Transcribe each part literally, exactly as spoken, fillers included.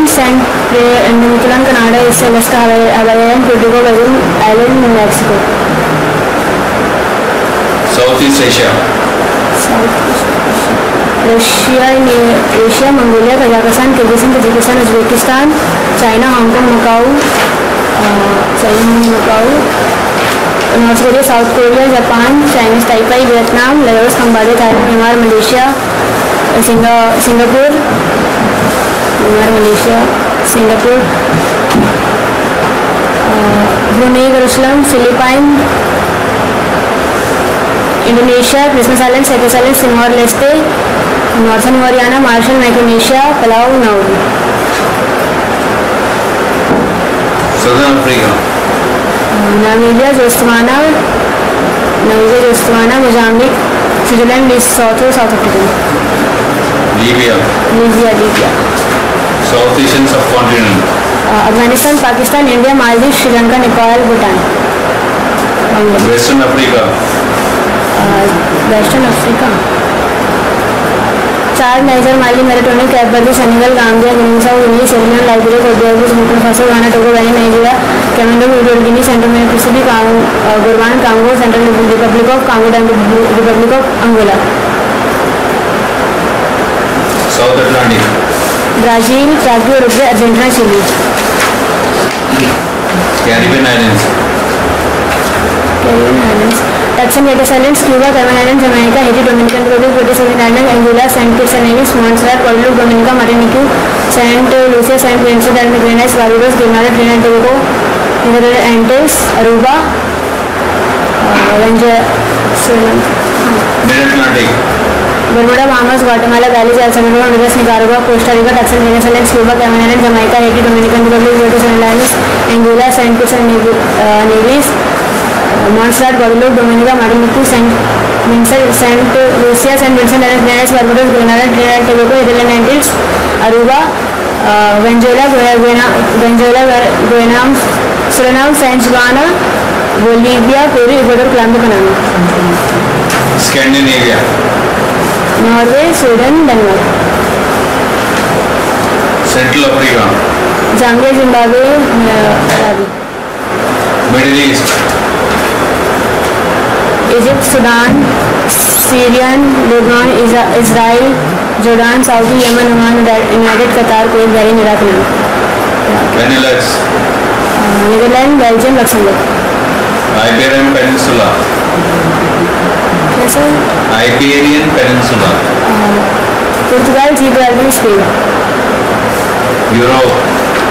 Saint Nicolas, Canada, East Alaska, Hawaiian, Puerto Rico Island, New Mexico. Southeast Asia. Southeast Asia. Russia, Asia, Mongolia, Kazakhstan, Kyrgyzstan, Tajikistan, Uzbekistan, China, Hong Kong, Macau, uh, China, Macau, North Korea, South Korea, Japan, Chinese Taipei, Vietnam, Laos, Cambodia, Thailand, Myanmar, Malaysia, Singapore, Singapore, Myanmar, Malaysia, Singapore, uh, Brunei, Jerusalem, Philippines, Indonesia, Christmas Islands, Cyprus Islands, Timor-Leste, Northern Mariana, Marshall, Micronesia, Palau, Nauru. Southern Africa. Namibia, Botswana, Namibia, Botswana, Mozambique, Switzerland, Lesotho, South Africa. Libya. Libya, Libya. South Asian subcontinent. Uh, Afghanistan, Pakistan, India, Maldives, Sri Lanka, Nepal, Bhutan. Western Africa. Uh, Western Africa. Chad, Niger, Mali, Mauritania, Cape Verde, Senegal, Gambia, Guinea-Bissau, Guinea, Sierra Leone, Liberia, Cote d'Ivoire, Burkina Faso, Ghana, Togo, Benin, Nigeria, Cameroon, Equatorial Guinea, Central Mississippi, Gabon, Congo, Central Republic of Congo, and Republic of Angola. South Atlantic. Brazil, Paraguay, Uruguay, Argentina, Chile. Caribbean Islands. Caribbean Islands. Turks and Caicos Islands, Cuba, Cayman Islands, Jamaica, Haiti, Dominican Republic, British Virgin Islands, Anguilla, Saint Kitts and Nevis, Montserrat, Guadeloupe, Dominica, Martinique, Saint Lucia, Saint Vincent and the Grenadines, Barbados, Grenada, Trinidad and Tobago, Netherlands, Antilles, Aruba, Mid-Atlantic. Bermuda, Bahamas, Guatemala, Belize, El Salvador, Honduras, Nicaragua, Costa Rica, Turks and Caicos Islands, Cuba, Cayman Islands, Jamaica, Haiti, Dominican Republic, British Virgin Islands, Anguilla, Saint Kitts and Nevis, Montserrat, Guadeloupe, Dominica, Martinique, Saint Vincent, Saint Lucia, Saint Vincent and the Grenadines, Barbados, Grenada, Trinidad and Tobago, Netherlands, Antilles, Aruba, uh, Venezuela, Guyana, Venezuela, Guyana, Suriname, French Guiana, Bolivia, Peru, Ecuador, Colombia, Panama. Scandinavia. Norway, Sweden, Denmark. Central Africa. Zambia, Zimbabwe, Malawi. Middle East. Egypt, Sudan, Syria, Lebanon, Israel, Jordan, Saudi, Yemen, Oman, United Qatar, Kuwait, Bahrain, Iraq, Iran. Benelux. Uh, Netherlands, Belgium, Luxembourg. Iberian Peninsula. Yes, sir. Iberian Peninsula. Uh, Portugal, Gibraltar, Spain. Europe.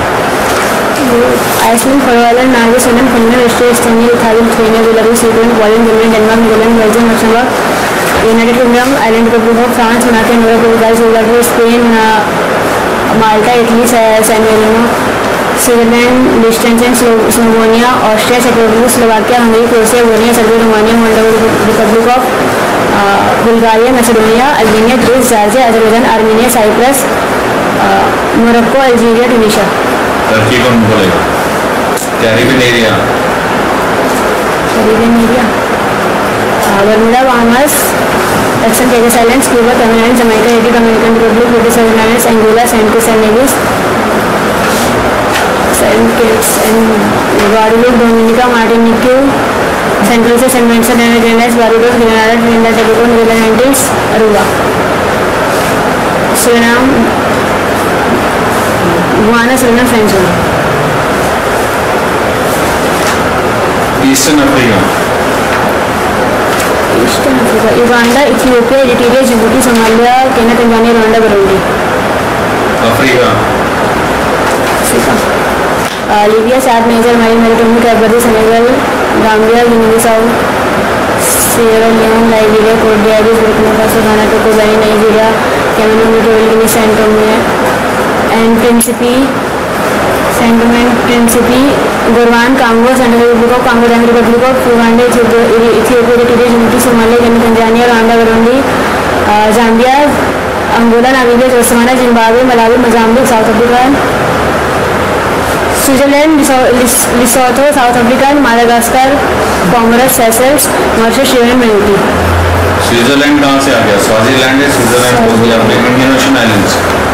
Iceland, Faroe, Norway, Sweden, Finland, Austria, Estonia, Italy, Lithuania, Belarus, Ukraine, Poland, Germany, Denmark, Netherlands, Belgium, Luxembourg, United Kingdom, Ireland, Republic of France, Monaco, Norway, Portugal, Bulgaria, Spain, uh, Malta, Italy, San Marino, Switzerland, Liechtenstein, Slovenia, Austria, Czech Republic, Slovakia, Hungary, Croatia, Bosnia, Serbia, Romania, Moldova, Republic of uh, Bulgaria, Macedonia, Albania, Greece, Georgia, Azerbaijan, Armenia, Cyprus, uh, Morocco, Algeria, Tunisia. Turkey कौन बोलेगा? Caribbean area. Caribbean area. Uh, Bermuda, Bahamas, Turks and Caicos Islands, Cuba, Cayman Islands, Jamaica, Haiti, Dominican Republic, British Virgin Islands, Anguilla, Saint Kitts and Nevis, Saint Kitts and Guadeloupe, Dominica, Martinique, Saint Lucia, Saint Vincent and the Grenadines, Barbados, Grenada, Trinidad and Tobago, Netherlands, Antilles, Aruba, Suriname, Guyana, Suriname, French Guiana. Eastern Africa. Eastern Africa. Uganda, Ethiopia, Eritrea, Djibouti, Somalia, Kenya, Tanzania, Rwanda, Burundi. Africa. Africa. Uh, Libya, Chad, Niger, Mali, Mauritania, Cape Verde, Senegal, Gambia, Guinea-Bissau, Sierra Leone, Liberia, Cote d'Ivoire, Burkina Faso, Ghana, Togo, Benin, Nigeria, Cameroon, Equatorial Guinea, Saint Tomé and Principe, Saint Tomé and Principe, Gabon, Congo, Central Republic of Congo, and Republic of Uganda, Ethiopia, Eritrea, Djibouti, Somalia, Kenya, Tanzania, Rwanda, Burundi, uh, Zambia, Angola, Namibia, Botswana, Zimbabwe, Malawi, Mozambique, South Africa, Switzerland, Lesotho, South Africa, Madagascar, Comoros, Seychelles, Mauritius, Sri Lanka, Mauritius. Switzerland कहाँ से आ गया? Swaziland है, Switzerland बोल दिया आपने। Indian Ocean islands.